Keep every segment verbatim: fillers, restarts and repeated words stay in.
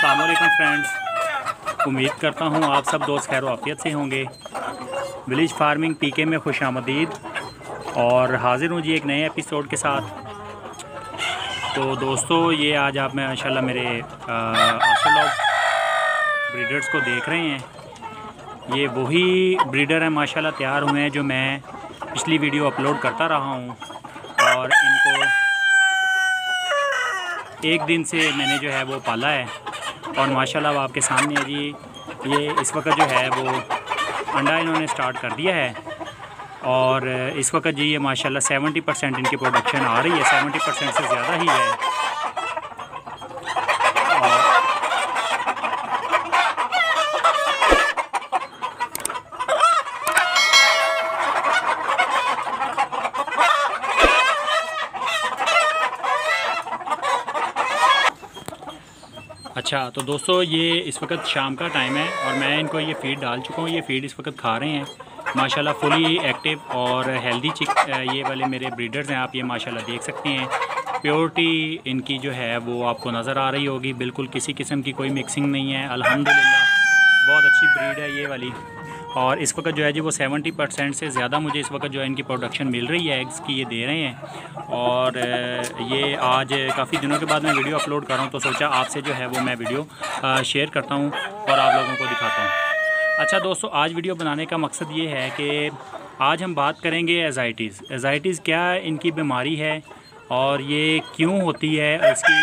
अस्सलाम वालेकुम फ्रेंड्स, उम्मीद करता हूँ आप सब दोस्त खैर आफियत से होंगे। विलेज फार्मिंग पीके में खुश आमदीद और हाज़िर हूँ जी एक नए एपिसोड के साथ। तो दोस्तों ये आज आप माशाल्लाह मेरे आशा ब्रीडर्स को देख रहे हैं। ये वही ब्रीडर हैं माशाल्लाह तैयार हुए हैं जो मैं पिछली वीडियो अपलोड करता रहा हूँ, और इनको एक दिन से मैंने जो है वो पाला है और माशाल्लाह आपके सामने है जी। ये इस वक्त जो है वो अंडा इन्होंने स्टार्ट कर दिया है और इस वक्त जी ये माशाल्लाह सेवेंटी परसेंट इनकी प्रोडक्शन आ रही है, सेवेंटी परसेंट से ज़्यादा ही है। अच्छा तो दोस्तों ये इस वक्त शाम का टाइम है और मैं इनको ये फ़ीड डाल चुका हूँ। ये फ़ीड इस वक्त खा रहे हैं माशाल्लाह, फुली एक्टिव और हेल्दी चिक ये वाले मेरे ब्रीडर्स हैं। आप ये माशाल्लाह देख सकते हैं, प्योरिटी इनकी जो है वो आपको नज़र आ रही होगी। बिल्कुल किसी किस्म की कोई मिक्सिंग नहीं है, अल्हम्दुलिल्लाह बहुत अच्छी ब्रीड है ये वाली। और इस वक्त जो है जी वो सेवेंटी परसेंट से ज़्यादा मुझे इस वक्त जो है इनकी प्रोडक्शन मिल रही है, एग्स की ये दे रहे हैं। और ये आज काफ़ी दिनों के बाद मैं वीडियो अपलोड कर रहा हूँ, तो सोचा आपसे जो है वो मैं वीडियो शेयर करता हूँ और आप लोगों को दिखाता हूँ। अच्छा दोस्तों, आज वीडियो बनाने का मकसद ये है कि आज हम बात करेंगे एजाइटीज़। एजाइटीज़ क्या इनकी बीमारी है और ये क्यों होती है, इसकी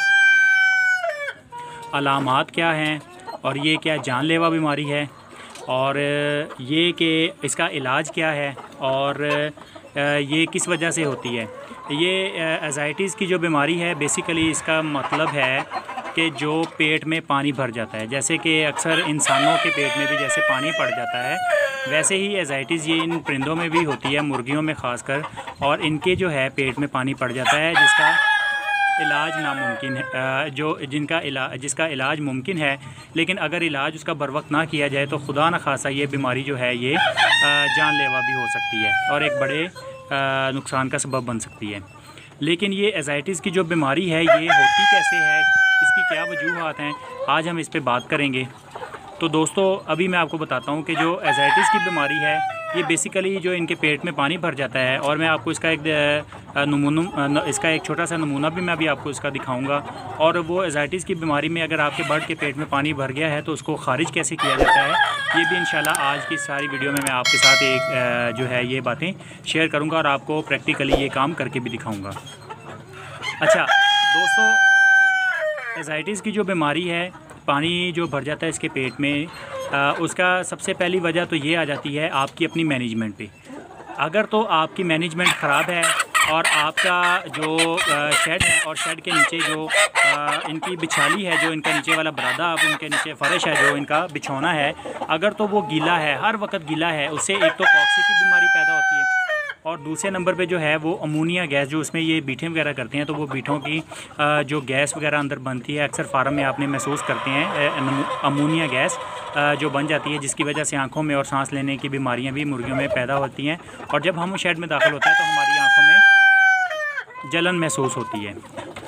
अलामात क्या हैं और ये क्या जानलेवा बीमारी है, और ये कि इसका इलाज क्या है और ये किस वजह से होती है। ये एजाइटीज़ की जो बीमारी है बेसिकली इसका मतलब है कि जो पेट में पानी भर जाता है, जैसे कि अक्सर इंसानों के पेट में भी जैसे पानी पड़ जाता है, वैसे ही एजाइटीज़ ये इन परिंदों में भी होती है, मुर्गियों में ख़ासकर। और इनके जो है पेट में पानी पड़ जाता है जिसका इलाज नामुमकिन है, जो जिनका इलाज जिसका इलाज मुमकिन है, लेकिन अगर इलाज उसका बर वक्त ना किया जाए तो खुदा न खासा ये बीमारी जो है ये जानलेवा भी हो सकती है और एक बड़े नुकसान का सबब बन सकती है। लेकिन ये एजाइटीज़ की जो बीमारी है ये होती कैसे है, इसकी क्या वजूहात हैं, आज हम इस पे बात करेंगे। तो दोस्तों अभी मैं आपको बताता हूँ कि जो एजाइटीज़ की बीमारी है ये बेसिकली जो इनके पेट में पानी भर जाता है, और मैं आपको इसका एक नमूना इसका एक छोटा सा नमूना भी मैं अभी आपको इसका दिखाऊंगा। और वो एजाइटीज़ की बीमारी में अगर आपके बर्ड के पेट में पानी भर गया है तो उसको खारिज कैसे किया जाता है, ये भी इंशाल्लाह आज की सारी वीडियो में मैं आपके साथ एक जो है ये बातें शेयर करूँगा और आपको प्रैक्टिकली ये काम करके भी दिखाऊँगा। अच्छा दोस्तों, एजाइटीज़ की जो बीमारी है, पानी जो भर जाता है इसके पेट में, आ, उसका सबसे पहली वजह तो ये आ जाती है आपकी अपनी मैनेजमेंट पे। अगर तो आपकी मैनेजमेंट ख़राब है और आपका जो शेड है और शेड के नीचे जो आ, इनकी बिछाली है, जो इनका नीचे वाला बरादा, आप उनके नीचे फ़र्श है जो इनका बिछौना है, अगर तो वो गीला है, हर वक्त गीला है, उससे एक तो कॉक्सी की बीमारी पैदा होती है और दूसरे नंबर पे जो है वो अमोनिया गैस, जो उसमें ये बीठें वगैरह करते हैं तो वो बीठों की जो गैस वगैरह अंदर बनती है, अक्सर फार्म में आपने महसूस करते हैं अमोनिया गैस जो बन जाती है, जिसकी वजह से आंखों में और सांस लेने की बीमारियां भी मुर्गियों में पैदा होती हैं। और जब हम शेड में दाखिल होते हैं तो हमारी आंखों में जलन महसूस होती है।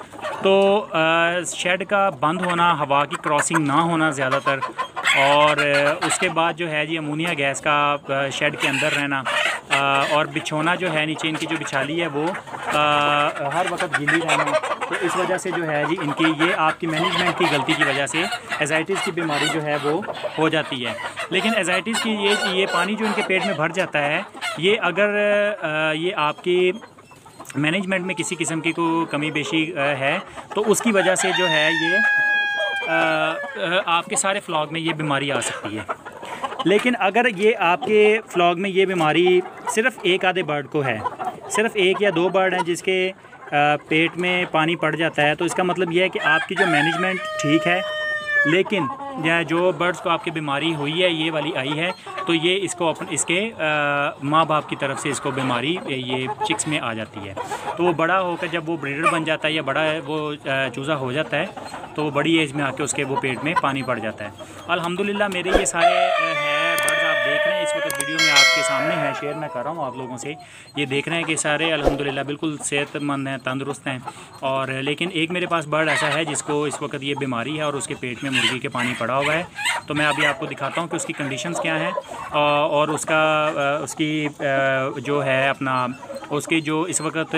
तो शेड का बंद होना, हवा की क्रॉसिंग ना होना ज़्यादातर, और उसके बाद जो है जी अमोनिया गैस का शेड के अंदर रहना, और बिछोना जो है नीचे इनकी जो बिछाली है वो आ, हर वक्त गीली रहना, तो इस वजह से जो है जी इनकी ये आपकी मैनेजमेंट की गलती की वजह से एजाइटीज़ की बीमारी जो है वो हो जाती है। लेकिन एजाइटीज़ की ये ये पानी जो इनके पेट में भर जाता है, ये अगर आ, ये आपकी मैनेजमेंट में किसी किस्म की कोई कमी बेशी है तो उसकी वजह से जो है ये आ, आपके सारे फ्लॉग में ये बीमारी आ सकती है। लेकिन अगर ये आपके फ्लॉग में ये बीमारी सिर्फ़ एक आधे बर्ड को है, सिर्फ़ एक या दो बर्ड हैं जिसके पेट में पानी पड़ जाता है, तो इसका मतलब ये है कि आपकी जो मैनेजमेंट ठीक है, लेकिन जो बर्ड्स को आपकी बीमारी हुई है, ये वाली आई है, तो ये इसको अपन इसके माँ बाप की तरफ से इसको बीमारी ये चिक्स में आ जाती है। तो वो बड़ा होकर जब वो ब्रीडर बन जाता है या बड़ा वो चूज़ा हो जाता है तो वो बड़ी एज में आके उसके वो पेट में पानी पड़ जाता है। अल्हम्दुलिल्लाह मेरे ये सारे है बर्ड्स आप देख रहे हैं इस वक्त वीडियो में आपके सामने है, शेयर मैं कर रहा हूँ आप लोगों से। ये देख रहे हैं कि सारे अल्हम्दुलिल्लाह बिल्कुल सेहतमंद हैं, तंदुरुस्त हैं। और लेकिन एक मेरे पास बर्ड ऐसा है जिसको इस वक्त ये बीमारी है और उसके पेट में मुर्गी के पानी पड़ा हुआ है। तो मैं अभी आपको दिखाता हूँ कि उसकी कंडीशंस क्या हैं और उसका उसकी जो है अपना उसकी जो इस वक्त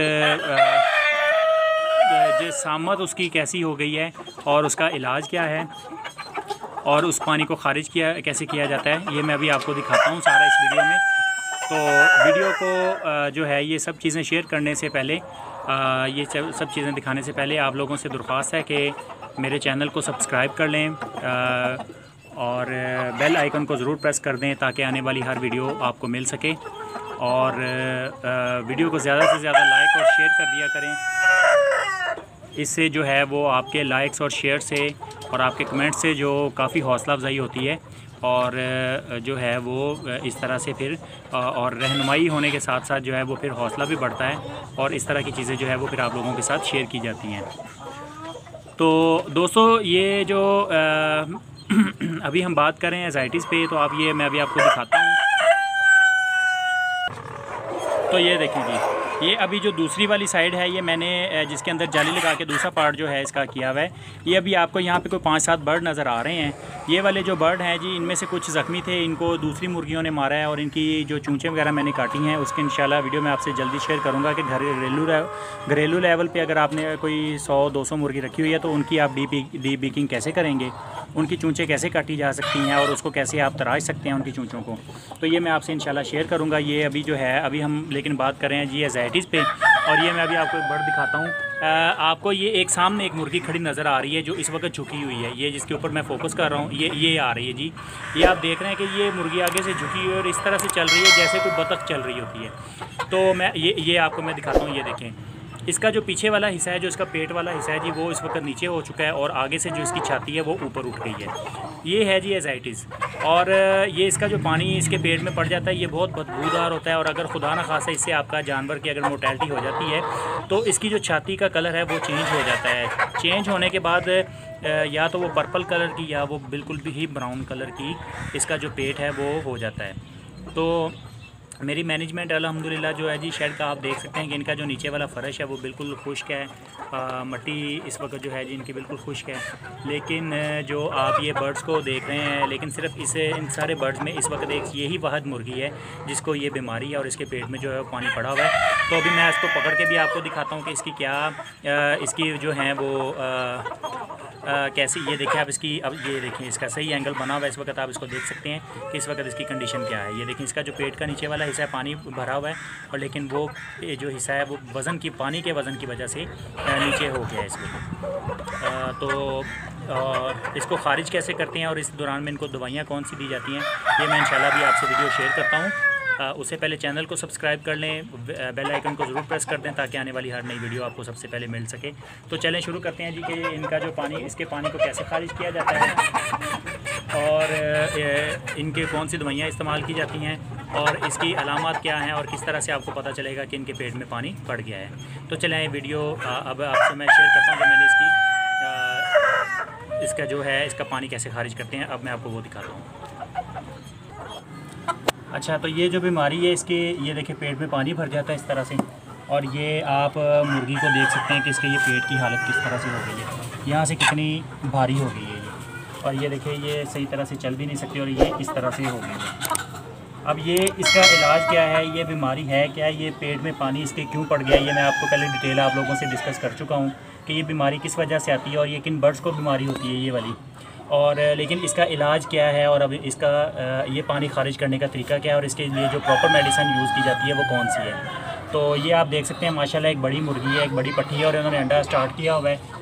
जो सामत उसकी कैसी हो गई है और उसका इलाज क्या है और उस पानी को ख़ारिज किया कैसे किया जाता है, ये मैं अभी आपको दिखाता हूँ सारा इस वीडियो में। तो वीडियो को जो है ये सब चीज़ें शेयर करने से पहले, ये सब चीज़ें दिखाने से पहले आप लोगों से दरख्वास्त है कि मेरे चैनल को सब्सक्राइब कर लें और बेल आइकन को ज़रूर प्रेस कर दें ताकि आने वाली हर वीडियो आपको मिल सके। और वीडियो को ज़्यादा से ज़्यादा लाइक और शेयर कर दिया करें। इससे जो है वो आपके लाइक्स और शेयर से और आपके कमेंट से जो काफ़ी हौसला अफजाई होती है और जो है वो इस तरह से फिर और रहनुमाई होने के साथ साथ जो है वो फिर हौसला भी बढ़ता है और इस तरह की चीज़ें जो है वो फिर आप लोगों के साथ शेयर की जाती हैं। तो दोस्तों ये जो अभी हम बात करें एंजाइटीज़ पे, तो आप ये मैं अभी आपको दिखाता हूँ। तो ये देखें जी, ये अभी जो दूसरी वाली साइड है ये मैंने जिसके अंदर जाली लगा के दूसरा पार्ट जो है इसका किया हुआ है। ये अभी आपको यहाँ पे कोई पाँच सात बर्ड नज़र आ रहे हैं। ये वाले जो बर्ड हैं जी, इनमें से कुछ ज़ख्मी थे, इनको दूसरी मुर्गियों ने मारा है और इनकी जो चूँचें वगैरह मैंने काटी हैं उसके इंशाल्लाह वीडियो में आपसे जल्दी शेयर करूँगा कि घरेलू घरेलू लेवल पर अगर आपने कोई सौ दो सौ मुर्गी रखी हुई है तो उनकी आप डी डी बीकिंग कैसे करेंगे, उनकी चूँचें कैसे काटी जा सकती हैं और उसको कैसे आप तराश सकते हैं उनकी चूँचों को। तो ये मैं आपसे इंशाल्लाह शेयर करूँगा। ये अभी जो है अभी हम लेकिन बात कर रहे हैं जी एंजाइटीज़ पे। और ये मैं अभी आपको एक बर्ड दिखाता हूँ। आपको ये एक सामने एक मुर्गी खड़ी नज़र आ रही है जो इस वक्त झुकी हुई है, ये जिसके ऊपर मैं फोकस कर रहा हूँ, ये ये आ रही है जी। ये आप देख रहे हैं कि ये मुर्गी आगे से झुकी हुई है और इस तरह से चल रही है जैसे कोई बतख चल रही होती है। तो मैं ये ये आपको मैं दिखाता हूँ। ये देखें, इसका जो पीछे वाला हिस्सा है, जो इसका पेट वाला हिस्सा है जी, वो इस वक्त नीचे हो चुका है और आगे से जो इसकी छाती है वो ऊपर उठ गई है। ये है जी एंजाइटीज़। और ये इसका जो पानी इसके पेट में पड़ जाता है ये बहुत बदबूदार होता है और अगर खुदा न खासा इससे आपका जानवर की अगर मोर्टेलिटी हो जाती है तो इसकी जो छाती का कलर है वो चेंज हो जाता है। चेंज होने के बाद या तो वो पर्पल कलर की या वो बिल्कुल भी ही ब्राउन कलर की इसका जो पेट है वो हो जाता है। तो मेरी मैनेजमेंट अल्हम्दुलिल्लाह जो है जी शेड का आप देख सकते हैं कि इनका जो नीचे वाला फ़र्श है वो बिल्कुल खुश्क है। आ, मट्टी इस वक्त जो है जी इनकी बिल्कुल खुश्क है। लेकिन जो आप ये बर्ड्स को देख रहे हैं, लेकिन सिर्फ इसे इन सारे बर्ड्स में इस वक्त एक यही वाहद मुर्गी है जिसको ये बीमारी है और इसके पेट में जो है पानी पड़ा हुआ है। तो अभी मैं इसको पकड़ के भी आपको दिखाता हूँ कि इसकी क्या आ, इसकी जो है वो आ, आ, कैसी, ये देखें आप इसकी, अब ये देखें इसका सही एंगल बना हुआ है इस वक्त, आप इसको देख सकते हैं कि इस वक्त इसकी कंडीशन क्या है। ये देखें इसका जो पेट का नीचे वाला हिस्सा है पानी भरा हुआ है और लेकिन वो जो हिस्सा है वो वज़न की पानी के वज़न की वजह से नीचे हो गया है इसको। तो और इसको ख़ारिज कैसे करते हैं और इस दौरान में इनको दवाइयाँ कौन सी दी जाती हैं ये मैं इंशाल्लाह भी आपसे वीडियो शेयर करता हूँ। उससे पहले चैनल को सब्सक्राइब कर लें, बेल आइकन को ज़रूर प्रेस कर दें ताकि आने वाली हर नई वीडियो आपको सबसे पहले मिल सके। तो चलें शुरू करते हैं जी कि इनका जो पानी, इसके पानी को कैसे खारिज किया जाता है और इनके कौन सी दवाइयाँ इस्तेमाल की जाती हैं और इसकी अलामत क्या हैं और किस तरह से आपको पता चलेगा कि इनके पेट में पानी पड़ गया है। तो चलें वीडियो अब आपसे मैं शेयर करता हूँ कि मैंने इसकी इसका जो है इसका पानी कैसे खारिज करते हैं। अब मैं आपको वो दिखाता हूँ। अच्छा, तो ये जो बीमारी है इसके, ये देखिए पेट में पानी भर जाता है इस तरह से और ये आप मुर्गी को देख सकते हैं कि इसके ये पेट की हालत किस तरह से हो गई है, यहाँ से कितनी भारी हो गई है ये। और ये देखिए ये सही तरह से चल भी नहीं सकती और ये इस तरह से हो गई है। अब ये इसका इलाज क्या है, ये बीमारी है क्या, ये पेट में पानी इसके क्यों पड़ गया, ये मैं आपको पहले डिटेल आप लोगों से डिस्कस कर चुका हूँ कि ये बीमारी किस वजह से आती है और ये किन बर्ड्स को बीमारी होती है ये वाली, और लेकिन इसका इलाज क्या है और अब इसका ये पानी खारिज करने का तरीका क्या है और इसके लिए जो प्रॉपर मेडिसिन यूज़ की जाती है वो कौन सी है। तो ये आप देख सकते हैं माशाल्लाह एक बड़ी मुर्गी है, एक बड़ी पट्टी है और इन्होंने अंडा स्टार्ट किया हुआ है।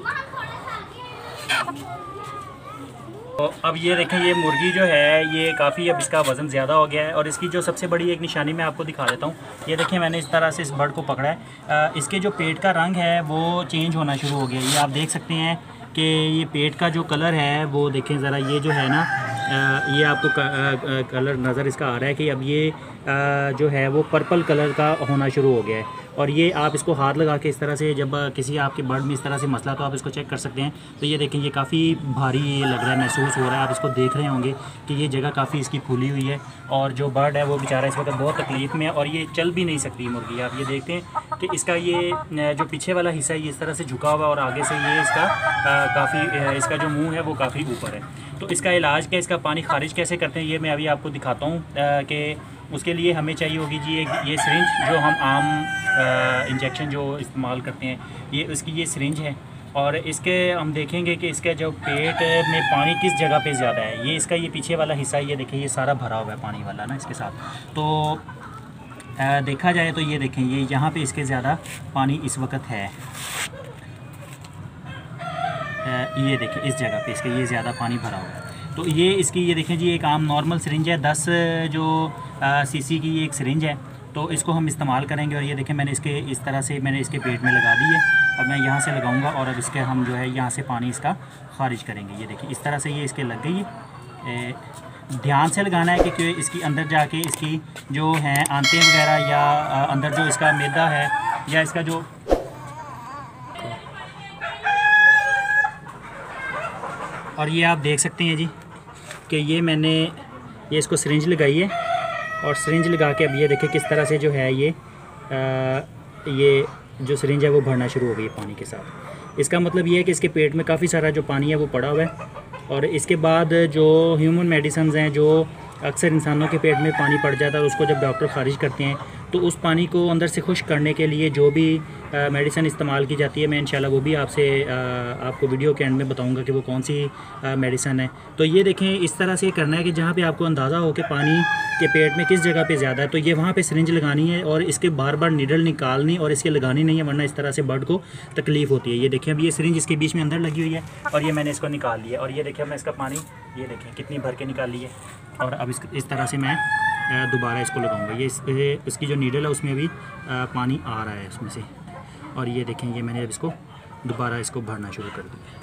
तो अब ये देखें ये मुर्गी जो है ये काफ़ी अब इसका वज़न ज़्यादा हो गया है और इसकी जो सबसे बड़ी एक निशानी मैं आपको दिखा देता हूँ। ये देखें मैंने इस तरह से इस बर्ड को पकड़ा है, आ, इसके जो पेट का रंग है वो चेंज होना शुरू हो गया। ये आप देख सकते हैं कि ये पेट का जो कलर है वो देखें ज़रा, ये जो है ना आ, ये आपको क, आ, कलर नज़र इसका आ रहा है कि अब ये आ, जो है वो पर्पल कलर का होना शुरू हो गया है और ये आप इसको हाथ लगा के इस तरह से, जब किसी आपके बर्ड में इस तरह से मसला, तो आप इसको चेक कर सकते हैं। तो ये देखें, ये काफ़ी भारी लग रहा है, महसूस हो रहा है। आप इसको देख रहे होंगे कि ये जगह काफ़ी इसकी फूली हुई है और जो बर्ड है वो बेचारा इस वक्त बहुत तकलीफ़ में है और ये चल भी नहीं सकती मुर्गी। आप ये देखते हैं कि इसका ये जो पीछे वाला हिस्सा है ये इस तरह से झुका हुआ और आगे से ये इसका काफ़ी, इसका जो मुँह है वो काफ़ी ऊपर है। तो इसका इलाज क्या, इसका पानी खारिज कैसे करते हैं, ये मैं अभी आपको दिखाता हूँ कि उसके लिए हमें चाहिए होगी जी एक ये सिरिंज जो हम आम इंजेक्शन जो इस्तेमाल करते हैं, ये उसकी ये सिरिंज है। और इसके हम देखेंगे कि इसका जो पेट में पानी किस जगह पे ज़्यादा है। ये इसका ये पीछे वाला हिस्सा, ये देखिए ये सारा भरा हुआ है पानी वाला ना इसके साथ। तो आ, देखा जाए तो ये देखें, ये यहाँ पे इसके ज़्यादा पानी इस वक्त है। आ, ये देखिए इस जगह पे इसके ये ज़्यादा पानी भरा हुआ है। तो ये इसकी ये देखें जी एक आम नॉर्मल सिरिंज है, दस जो सीसी की ये एक सिरिंज है। तो इसको हम इस्तेमाल करेंगे और ये देखें मैंने इसके इस तरह से मैंने इसके पेट में लगा दी है। अब मैं यहाँ से लगाऊंगा और अब इसके हम जो है यहाँ से पानी इसका खारिज करेंगे। ये देखिए इस तरह से ये इसके लग गई है। ध्यान से लगाना है क्योंकि इसकी अंदर जाके इसकी जो है आंतें वगैरह या अंदर जो इसका मैदा है या इसका जो और ये आप देख सकते हैं जी कि ये मैंने ये इसको सिरिंज लगाई है और सिरिंज लगा के अब ये देखिए किस तरह से जो है ये आ, ये जो सिरिंज है वो भरना शुरू हो गई है पानी के साथ। इसका मतलब ये है कि इसके पेट में काफ़ी सारा जो पानी है वो पड़ा हुआ है। और इसके बाद जो ह्यूमन मेडिसिन हैं जो अक्सर इंसानों के पेट में पानी पड़ जाता है, उसको जब डॉक्टर खारिज करते हैं तो उस पानी को अंदर से खुश्क करने के लिए जो भी मेडिसिन इस्तेमाल की जाती है, मैं इंशाल्लाह वो भी आपसे आ, आपको वीडियो के एंड में बताऊंगा कि वो कौन सी मेडिसिन है। तो ये देखें इस तरह से करना है कि जहाँ पे आपको अंदाज़ा हो कि पानी के पेट में किस जगह पे ज़्यादा है तो ये वहाँ पे सिरिंज लगानी है और इसके बार बार नीडल निकालनी और इसके लगानी नहीं है, वरना इस तरह से बर्ड को तकलीफ़ होती है। ये देखें अब ये सिरिंज इसके बीच में अंदर लगी हुई है और ये मैंने इसको निकाल लिया और ये देखें मैं इसका पानी ये देखें कितनी भर के निकाल ली है। और अब इस इस तरह से मैं दोबारा इसको लगाऊंगा। ये इस, इसकी जो नीडल है उसमें भी पानी आ रहा है उसमें से। और ये देखें ये मैंने अब इसको दोबारा इसको भरना शुरू कर दिया।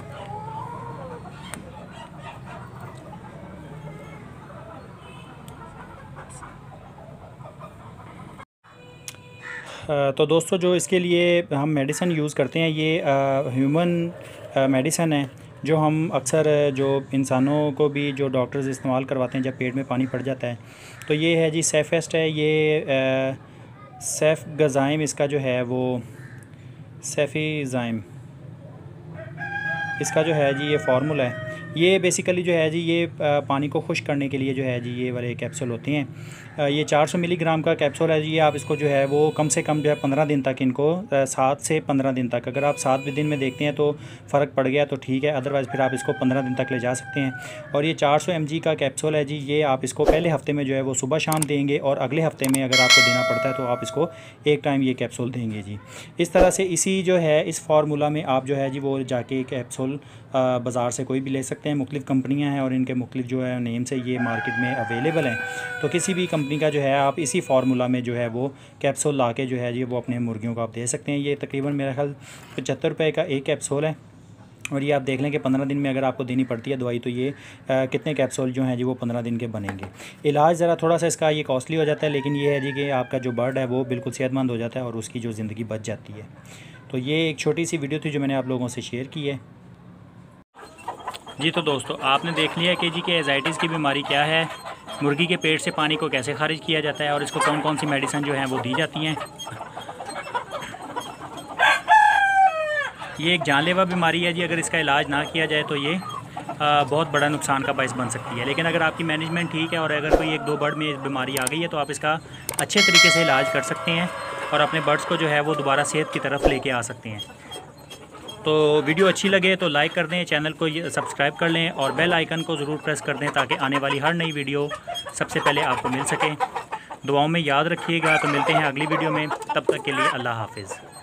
तो दोस्तों जो इसके लिए हम मेडिसिन यूज़ करते हैं ये ह्यूमन मेडिसिन है जो हम अक्सर जो इंसानों को भी जो डॉक्टर्स इस्तेमाल करवाते हैं जब पेट में पानी पड़ जाता है। तो ये है जी सेफेस्ट है, ये सेफ गज़ाइम इसका जो है वो सेफ़ीज़ाइम इसका जो है जी ये फार्मूला है। ये बेसिकली जो है जी ये पानी को खुश्क करने के लिए जो है जी ये वाले कैप्सूल होते हैं। ये चार सौ मिलीग्राम का कैप्सूल है जी। ये आप इसको जो है वो कम से कम जो है पंद्रह दिन तक इनको सात से पंद्रह दिन तक, अगर आप सात दिन में देखते हैं तो फ़र्क पड़ गया तो ठीक है, अदरवाइज़ फिर आप इसको पंद्रह दिन तक ले जा सकते हैं। और ये चार सौ एम जी का कैप्सूल है जी। ये आप इसको पहले हफ्ते में जो है वो सुबह शाम देंगे और अगले हफ्ते में अगर आपको देना पड़ता है तो आप इसको एक टाइम ये कैप्सूल देंगे जी। इस तरह से इसी जो है इस फार्मूला में आप जो है जी वो जाके कैप्सूल बाज़ार से कोई भी ले सकते हैं। मुख्तलिफ़ कंपनियां हैं और इनके मुख्तलिफ़ जो है नेम से ये मार्केट में अवेलेबल हैं। तो किसी भी कंपनी का जो है आप इसी फार्मूला में जो है वो कैप्सूल ला के जो है जी वो अपने मुर्गियों को आप दे सकते हैं। ये तकरीबन मेरा ख्याल पचहत्तर रुपये का एक कैप्सूल है और ये आप देख लें कि पंद्रह दिन में अगर आपको देनी पड़ती है दवाई तो ये आ, कितने कैप्सूल जो हैं जी वो पंद्रह दिन के बनेंगे। इलाज ज़रा थोड़ा सा इसका ये कॉस्टली हो जाता है, लेकिन ये है जी कि आपका जो बर्ड है वो बिल्कुल सेहतमंद हो जाता है और उसकी जो ज़िंदगी बच जाती है। तो ये एक छोटी सी वीडियो थी जो मैंने आप लोगों से शेयर की है जी। तो दोस्तों आपने देख लिया कि जी कि एजाइटिस की बीमारी क्या है, मुर्गी के पेट से पानी को कैसे खारिज किया जाता है और इसको कौन कौन सी मेडिसिन जो हैं वो दी जाती हैं। ये एक जानलेवा बीमारी है जी। अगर इसका इलाज ना किया जाए तो ये आ, बहुत बड़ा नुकसान का बायस बन सकती है। लेकिन अगर आपकी मैनेजमेंट ठीक है और अगर कोई एक दो बर्ड में बीमारी आ गई है तो आप इसका अच्छे तरीके से इलाज कर सकते हैं और अपने बर्ड्स को जो है वो दोबारा सेहत की तरफ लेके आ सकते हैं। तो वीडियो अच्छी लगे तो लाइक कर दें, चैनल को सब्सक्राइब कर लें और बेल आइकन को ज़रूर प्रेस कर दें ताकि आने वाली हर नई वीडियो सबसे पहले आपको मिल सके। दुआओं में याद रखिएगा। तो मिलते हैं अगली वीडियो में, तब तक के लिए अल्लाह हाफिज़।